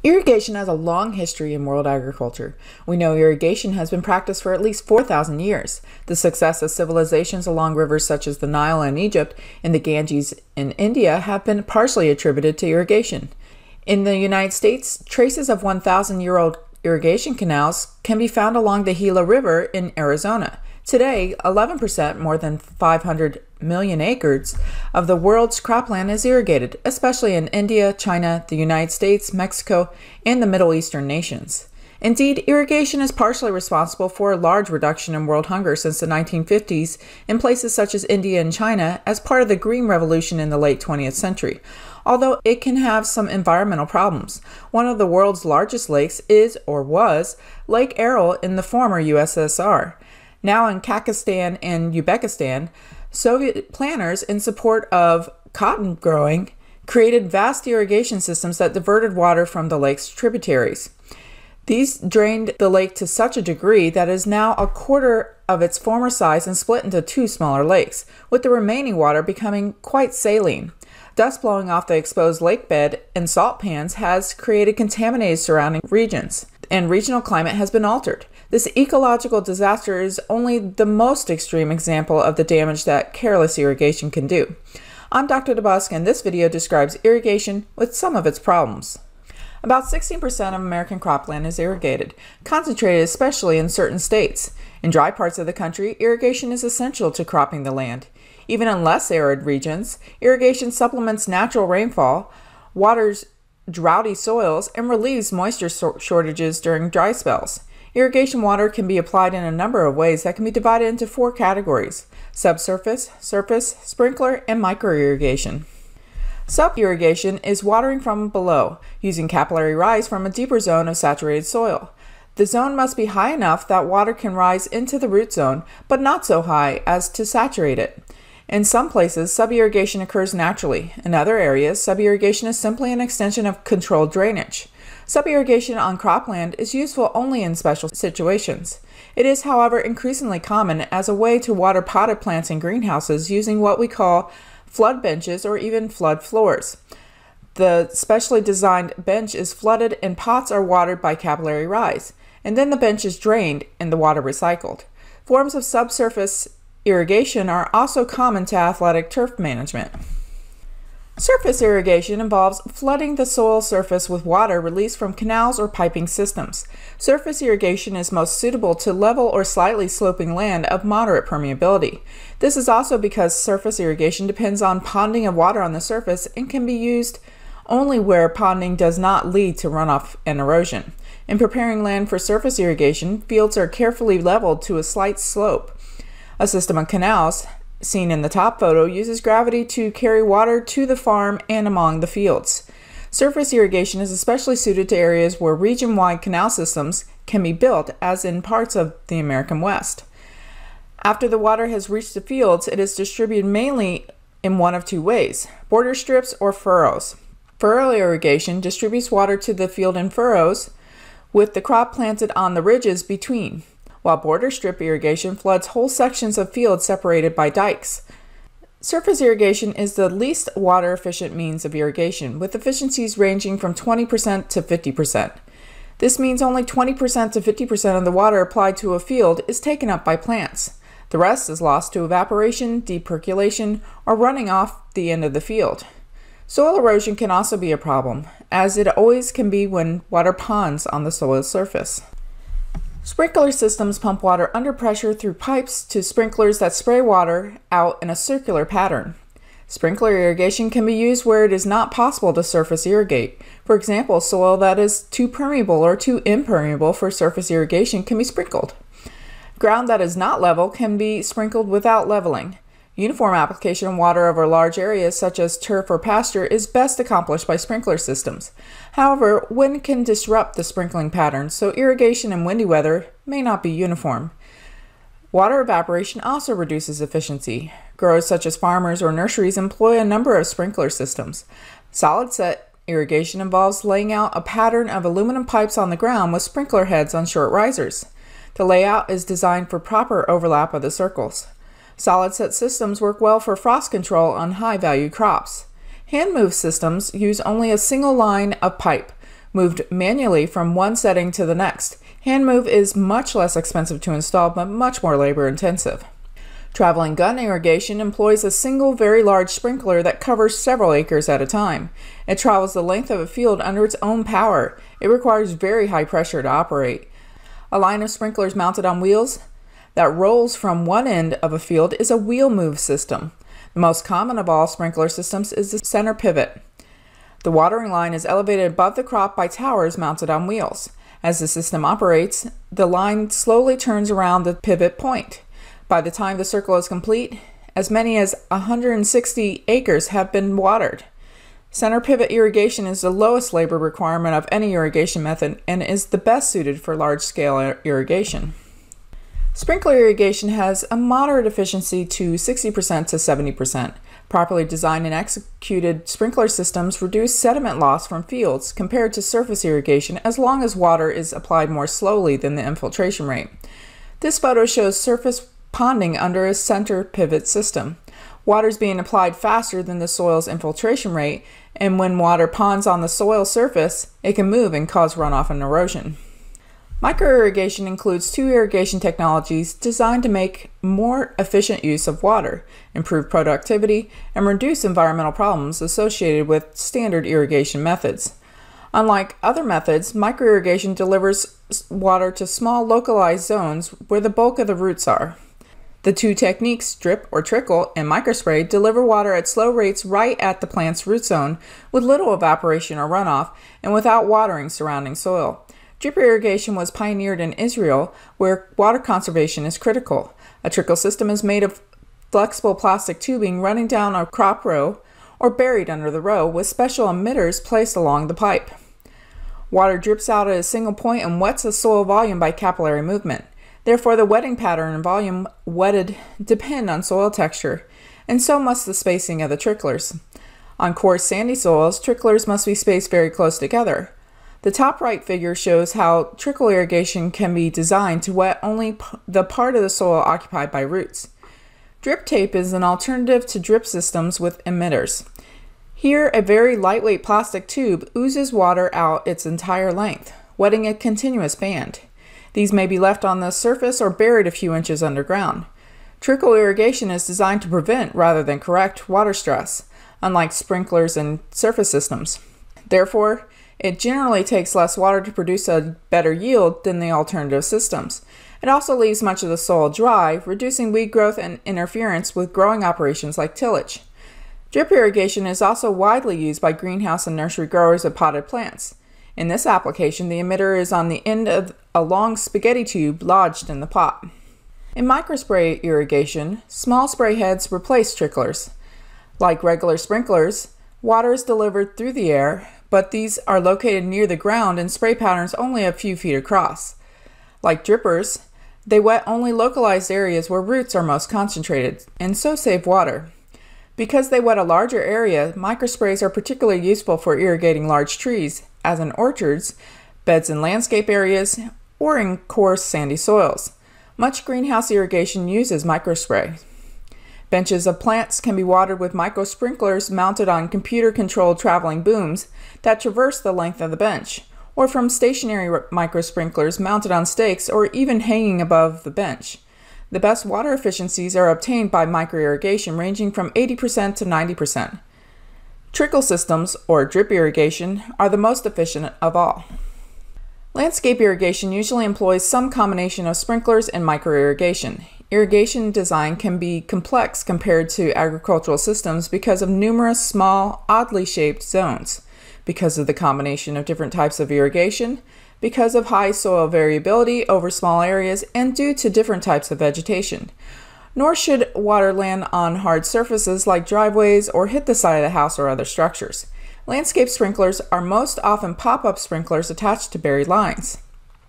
Irrigation has a long history in world agriculture. We know irrigation has been practiced for at least 4,000 years. The success of civilizations along rivers such as the Nile in Egypt and the Ganges in India have been partially attributed to irrigation. In the United States, traces of 1,000-year-old irrigation canals can be found along the Gila River in Arizona. Today, 11%, more than 500 million acres, of the world's cropland is irrigated, especially in India, China, the United States, Mexico, and the Middle Eastern nations. Indeed, irrigation is partially responsible for a large reduction in world hunger since the 1950s in places such as India and China as part of the Green Revolution in the late 20th century. Although it can have some environmental problems. One of the world's largest lakes is, or was, Lake Aral in the former USSR. Now in Kazakhstan and Uzbekistan, Soviet planners in support of cotton growing created vast irrigation systems that diverted water from the lake's tributaries. These drained the lake to such a degree that it is now a quarter of its former size and split into two smaller lakes, with the remaining water becoming quite saline. Dust blowing off the exposed lake bed and salt pans has created contaminated surrounding regions, and regional climate has been altered. This ecological disaster is only the most extreme example of the damage that careless irrigation can do. I'm Dr. DeBusk, and this video describes irrigation with some of its problems. About 16% of American cropland is irrigated, concentrated especially in certain states. In dry parts of the country, irrigation is essential to cropping the land. Even in less arid regions, irrigation supplements natural rainfall, waters droughty soils, and relieves moisture shortages during dry spells. Irrigation water can be applied in a number of ways that can be divided into four categories: subsurface, surface, sprinkler, and microirrigation. Sub-irrigation is watering from below, using capillary rise from a deeper zone of saturated soil. The zone must be high enough that water can rise into the root zone, but not so high as to saturate it. In some places, sub-irrigation occurs naturally. In other areas, sub-irrigation is simply an extension of controlled drainage. Sub-irrigation on cropland is useful only in special situations. It is, however, increasingly common as a way to water potted plants in greenhouses using what we call flood benches or even flood floors. The specially designed bench is flooded and pots are watered by capillary rise, and then the bench is drained and the water recycled. Forms of subsurface irrigation are also common to athletic turf management. Surface irrigation involves flooding the soil surface with water released from canals or piping systems. Surface irrigation is most suitable to level or slightly sloping land of moderate permeability. This is also because surface irrigation depends on ponding of water on the surface and can be used only where ponding does not lead to runoff and erosion. In preparing land for surface irrigation, fields are carefully leveled to a slight slope. A system of canals, seen in the top photo, uses gravity to carry water to the farm and among the fields. Surface irrigation is especially suited to areas where region-wide canal systems can be built, as in parts of the American West. After the water has reached the fields, it is distributed mainly in one of two ways: border strips or furrows. Furrow irrigation distributes water to the field in furrows, with the crop planted on the ridges between, while border strip irrigation floods whole sections of fields separated by dikes. Surface irrigation is the least water-efficient means of irrigation, with efficiencies ranging from 20% to 50%. This means only 20% to 50% of the water applied to a field is taken up by plants. The rest is lost to evaporation, deep percolation, or running off the end of the field. Soil erosion can also be a problem, as it always can be when water ponds on the soil surface. Sprinkler systems pump water under pressure through pipes to sprinklers that spray water out in a circular pattern. Sprinkler irrigation can be used where it is not possible to surface irrigate. For example, soil that is too permeable or too impermeable for surface irrigation can be sprinkled. Ground that is not level can be sprinkled without leveling. Uniform application of water over large areas such as turf or pasture is best accomplished by sprinkler systems. However, wind can disrupt the sprinkling pattern, so irrigation in windy weather may not be uniform. Water evaporation also reduces efficiency. Growers such as farmers or nurseries employ a number of sprinkler systems. Solid set irrigation involves laying out a pattern of aluminum pipes on the ground with sprinkler heads on short risers. The layout is designed for proper overlap of the circles. Solid set systems work well for frost control on high-value crops. Hand-move systems use only a single line of pipe, moved manually from one setting to the next. Hand move is much less expensive to install, but much more labor intensive. Traveling gun irrigation employs a single very large sprinkler that covers several acres at a time. It travels the length of a field under its own power. It requires very high pressure to operate. A line of sprinklers mounted on wheels that rolls from one end of a field is a wheel move system. The most common of all sprinkler systems is the center pivot. The watering line is elevated above the crop by towers mounted on wheels. As the system operates, the line slowly turns around the pivot point. By the time the circle is complete, as many as 160 acres have been watered. Center pivot irrigation is the lowest labor requirement of any irrigation method and is the best suited for large-scale irrigation. Sprinkler irrigation has a moderate efficiency to 60% to 70%. Properly designed and executed sprinkler systems reduce sediment loss from fields compared to surface irrigation as long as water is applied more slowly than the infiltration rate. This photo shows surface ponding under a center pivot system. Water is being applied faster than the soil's infiltration rate, and when water ponds on the soil surface, it can move and cause runoff and erosion. Microirrigation includes two irrigation technologies designed to make more efficient use of water, improve productivity, and reduce environmental problems associated with standard irrigation methods. Unlike other methods, microirrigation delivers water to small localized zones where the bulk of the roots are. The two techniques, drip or trickle and microspray, deliver water at slow rates right at the plant's root zone with little evaporation or runoff and without watering surrounding soil. Drip irrigation was pioneered in Israel, where water conservation is critical. A trickle system is made of flexible plastic tubing running down a crop row or buried under the row with special emitters placed along the pipe. Water drips out at a single point and wets the soil volume by capillary movement. Therefore, the wetting pattern and volume wetted depend on soil texture, and so must the spacing of the tricklers. On coarse sandy soils, tricklers must be spaced very close together. The top right figure shows how trickle irrigation can be designed to wet only the part of the soil occupied by roots. Drip tape is an alternative to drip systems with emitters. Here, a very lightweight plastic tube oozes water out its entire length, wetting a continuous band. These may be left on the surface or buried a few inches underground. Trickle irrigation is designed to prevent rather than correct water stress, unlike sprinklers and surface systems. Therefore, it generally takes less water to produce a better yield than the alternative systems. It also leaves much of the soil dry, reducing weed growth and interference with growing operations like tillage. Drip irrigation is also widely used by greenhouse and nursery growers of potted plants. In this application, the emitter is on the end of a long spaghetti tube lodged in the pot. In microspray irrigation, small spray heads replace tricklers. Like regular sprinklers, water is delivered through the air, but these are located near the ground and spray patterns only a few feet across. Like drippers, they wet only localized areas where roots are most concentrated, and so save water. Because they wet a larger area, microsprays are particularly useful for irrigating large trees, as in orchards, beds in landscape areas, or in coarse sandy soils. Much greenhouse irrigation uses microspray. Benches of plants can be watered with micro-sprinklers mounted on computer-controlled traveling booms that traverse the length of the bench, or from stationary micro-sprinklers mounted on stakes or even hanging above the bench. The best water efficiencies are obtained by microirrigation, ranging from 80% to 90%. Trickle systems, or drip irrigation, are the most efficient of all. Landscape irrigation usually employs some combination of sprinklers and microirrigation. Irrigation design can be complex compared to agricultural systems because of numerous small, oddly shaped zones, because of the combination of different types of irrigation, because of high soil variability over small areas, and due to different types of vegetation. Nor should water land on hard surfaces like driveways or hit the side of the house or other structures. Landscape sprinklers are most often pop-up sprinklers attached to buried lines.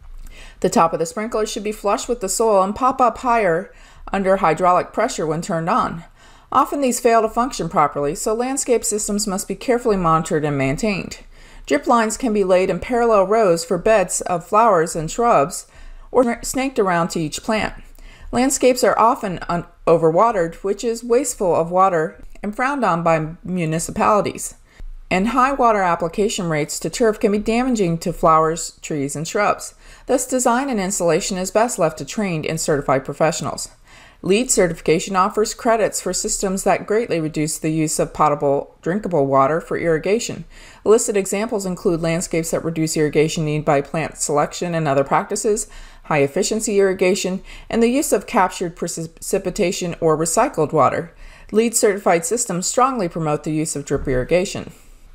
The top of the sprinkler should be flush with the soil and pop up higher under hydraulic pressure when turned on. Often these fail to function properly, so landscape systems must be carefully monitored and maintained. Drip lines can be laid in parallel rows for beds of flowers and shrubs, or snaked around to each plant. Landscapes are often overwatered, which is wasteful of water and frowned on by municipalities. and high water application rates to turf can be damaging to flowers, trees, and shrubs. Thus, design and installation is best left to trained and certified professionals. LEED certification offers credits for systems that greatly reduce the use of potable, drinkable water for irrigation. Listed examples include landscapes that reduce irrigation need by plant selection and other practices, high-efficiency irrigation, and the use of captured precipitation or recycled water. LEED certified systems strongly promote the use of drip irrigation.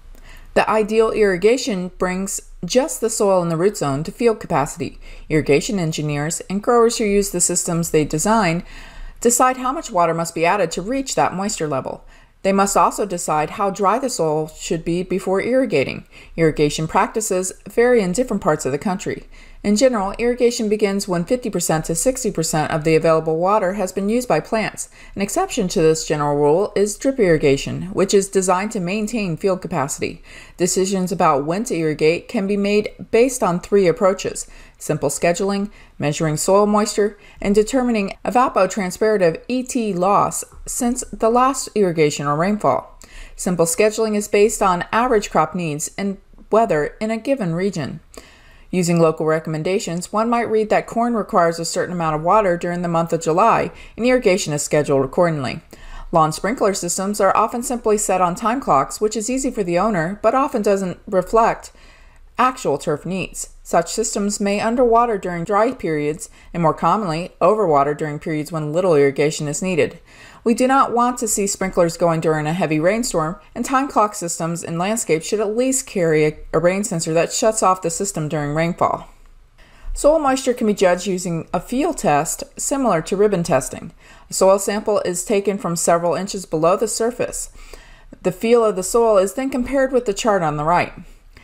The ideal irrigation brings just the soil in the root zone to field capacity. Irrigation engineers and growers who use the systems they design decide how much water must be added to reach that moisture level. They must also decide how dry the soil should be before irrigating. Irrigation practices vary in different parts of the country. In general, irrigation begins when 50% to 60% of the available water has been used by plants. An exception to this general rule is drip irrigation, which is designed to maintain field capacity. Decisions about when to irrigate can be made based on three approaches: simple scheduling, measuring soil moisture, and determining evapotranspirative ET loss since the last irrigation or rainfall. Simple scheduling is based on average crop needs and weather in a given region. Using local recommendations, one might read that corn requires a certain amount of water during the month of July, and irrigation is scheduled accordingly. Lawn sprinkler systems are often simply set on time clocks, which is easy for the owner, but often doesn't reflect actual turf needs. Such systems may underwater during dry periods, and more commonly, overwater during periods when little irrigation is needed. We do not want to see sprinklers going during a heavy rainstorm, and time clock systems in landscapes should at least carry a rain sensor that shuts off the system during rainfall. Soil moisture can be judged using a field test similar to ribbon testing. A soil sample is taken from several inches below the surface. The feel of the soil is then compared with the chart on the right.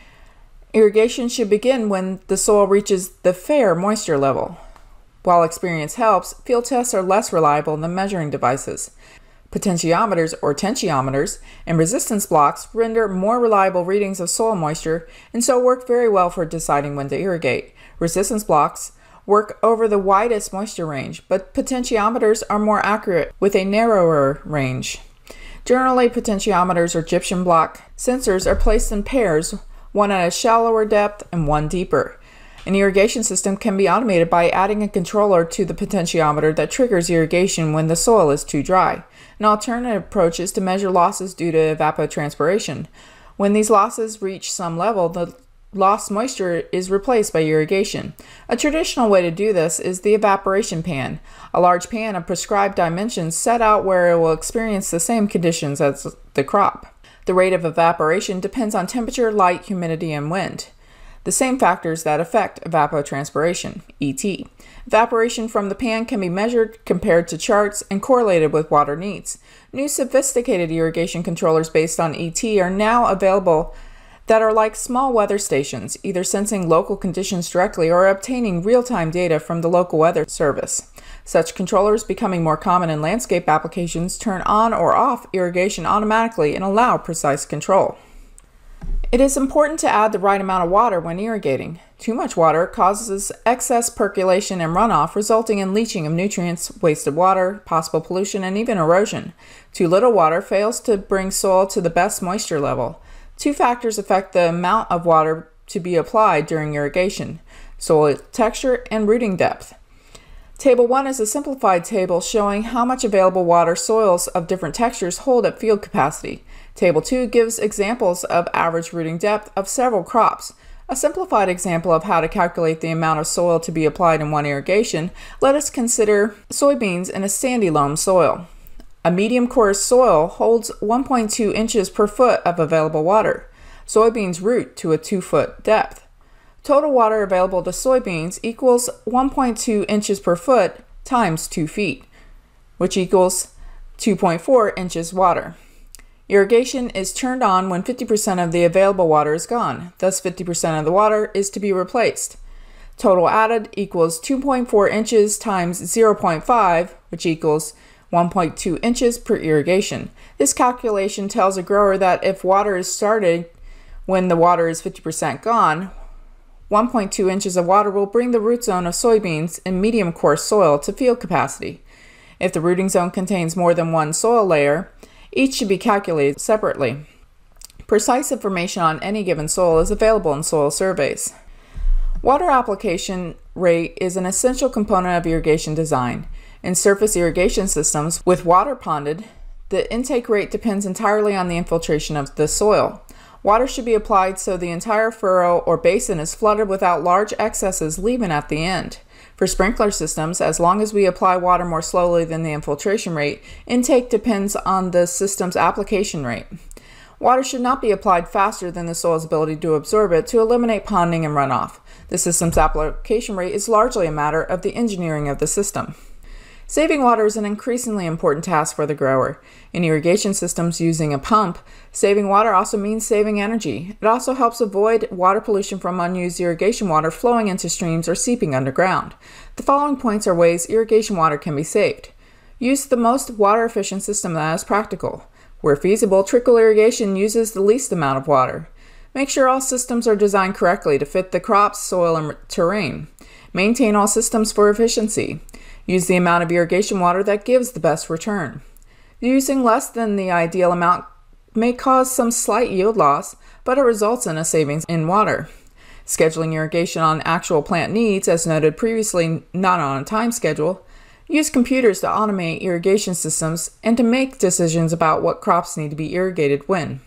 Irrigation should begin when the soil reaches the fair moisture level. While experience helps, field tests are less reliable than measuring devices. Potentiometers or tensiometers and resistance blocks render more reliable readings of soil moisture and so work very well for deciding when to irrigate. Resistance blocks work over the widest moisture range, but potentiometers are more accurate with a narrower range. Generally, potentiometers or gypsum block sensors are placed in pairs, one at a shallower depth and one deeper. An irrigation system can be automated by adding a controller to the potentiometer that triggers irrigation when the soil is too dry. An alternative approach is to measure losses due to evapotranspiration. When these losses reach some level, the lost moisture is replaced by irrigation. A traditional way to do this is the evaporation pan, a large pan of prescribed dimensions set out where it will experience the same conditions as the crop. The rate of evaporation depends on temperature, light, humidity, and wind, the same factors that affect evapotranspiration, ET. Evaporation from the pan can be measured, compared to charts, and correlated with water needs. New sophisticated irrigation controllers based on ET are now available that are like small weather stations, either sensing local conditions directly or obtaining real-time data from the local weather service. Such controllers, becoming more common in landscape applications, turn on or off irrigation automatically and allow precise control. It is important to add the right amount of water when irrigating. Too much water causes excess percolation and runoff, resulting in leaching of nutrients, wasted water, possible pollution, and even erosion. Too little water fails to bring soil to the best moisture level. Two factors affect the amount of water to be applied during irrigation: soil texture and rooting depth. Table 1 is a simplified table showing how much available water soils of different textures hold at field capacity. Table 2 gives examples of average rooting depth of several crops. A simplified example of how to calculate the amount of soil to be applied in one irrigation, let us consider soybeans in a sandy loam soil. A medium coarse soil holds 1.2 inches per foot of available water. Soybeans root to a 2-foot depth. Total water available to soybeans equals 1.2 inches per foot times 2 feet, which equals 2.4 inches water. Irrigation is turned on when 50% of the available water is gone, thus 50% of the water is to be replaced. Total added equals 2.4 inches times 0.5, which equals 1.2 inches per irrigation. This calculation tells a grower that if water is started when the water is 50% gone, 1.2 inches of water will bring the root zone of soybeans in medium coarse soil to field capacity. If the rooting zone contains more than one soil layer, each should be calculated separately. Precise information on any given soil is available in soil surveys. Water application rate is an essential component of irrigation design. In surface irrigation systems with water ponded, the intake rate depends entirely on the infiltration of the soil. Water should be applied so the entire furrow or basin is flooded without large excesses leaving at the end. For sprinkler systems, as long as we apply water more slowly than the infiltration rate, intake depends on the system's application rate. Water should not be applied faster than the soil's ability to absorb it to eliminate ponding and runoff. The system's application rate is largely a matter of the engineering of the system. Saving water is an increasingly important task for the grower. In irrigation systems using a pump, saving water also means saving energy. It also helps avoid water pollution from unused irrigation water flowing into streams or seeping underground. The following points are ways irrigation water can be saved. Use the most water-efficient system that is practical. Where feasible, trickle irrigation uses the least amount of water. Make sure all systems are designed correctly to fit the crops, soil, and terrain. Maintain all systems for efficiency. Use the amount of irrigation water that gives the best return. Using less than the ideal amount may cause some slight yield loss, but it results in a savings in water. Scheduling irrigation on actual plant needs, as noted previously, not on a time schedule. Use computers to automate irrigation systems and to make decisions about what crops need to be irrigated when.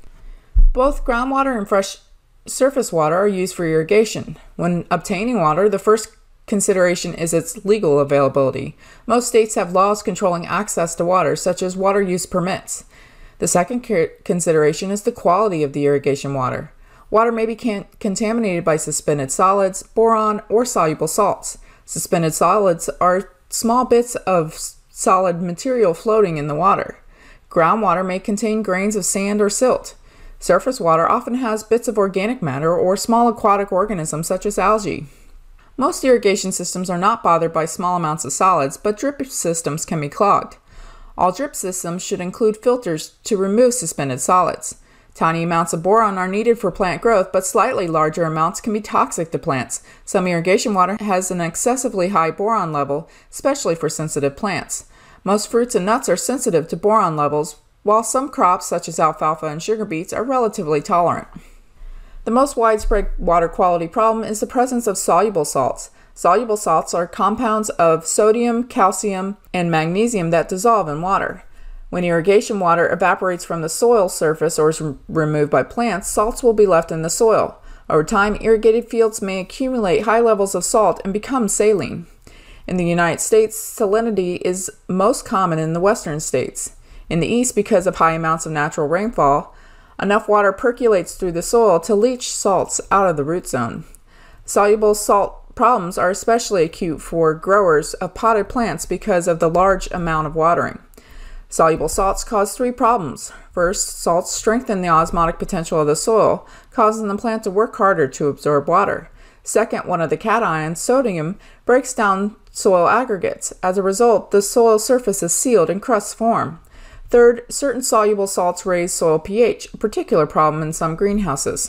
Both groundwater and fresh surface water are used for irrigation. When obtaining water, the first consideration is its legal availability. Most states have laws controlling access to water, such as water use permits. The second consideration is the quality of the irrigation water. Water may be contaminated by suspended solids, boron, or soluble salts. Suspended solids are small bits of solid material floating in the water. Groundwater may contain grains of sand or silt. Surface water often has bits of organic matter or small aquatic organisms such as algae. Most irrigation systems are not bothered by small amounts of solids, but drip systems can be clogged. All drip systems should include filters to remove suspended solids. Tiny amounts of boron are needed for plant growth, but slightly larger amounts can be toxic to plants. Some irrigation water has an excessively high boron level, especially for sensitive plants. Most fruits and nuts are sensitive to boron levels, while some crops, such as alfalfa and sugar beets, are relatively tolerant. The most widespread water quality problem is the presence of soluble salts. Soluble salts are compounds of sodium, calcium, and magnesium that dissolve in water. When irrigation water evaporates from the soil surface or is removed by plants, salts will be left in the soil. Over time, irrigated fields may accumulate high levels of salt and become saline. In the United States, salinity is most common in the western states. In the east, because of high amounts of natural rainfall, enough water percolates through the soil to leach salts out of the root zone. Soluble salt problems are especially acute for growers of potted plants because of the large amount of watering. Soluble salts cause three problems. First, salts strengthen the osmotic potential of the soil, causing the plant to work harder to absorb water. Second, one of the cations, sodium, breaks down soil aggregates. As a result, the soil surface is sealed and crusts form. Third, certain soluble salts raise soil pH, a particular problem in some greenhouses.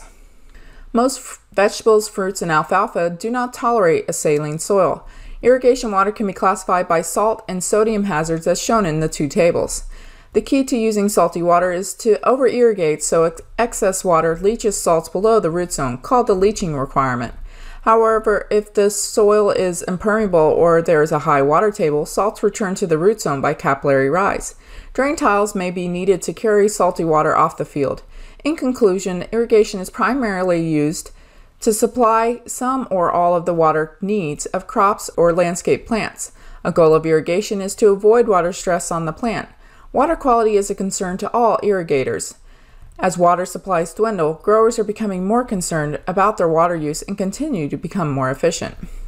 Most vegetables, fruits, and alfalfa do not tolerate a saline soil. Irrigation water can be classified by salt and sodium hazards as shown in the two tables. The key to using salty water is to over-irrigate so excess water leaches salts below the root zone, called the leaching requirement. However, if the soil is impermeable or there is a high water table, salts return to the root zone by capillary rise. Drain tiles may be needed to carry salty water off the field. In conclusion, irrigation is primarily used to supply some or all of the water needs of crops or landscape plants. A goal of irrigation is to avoid water stress on the plant. Water quality is a concern to all irrigators. As water supplies dwindle, growers are becoming more concerned about their water use and continue to become more efficient.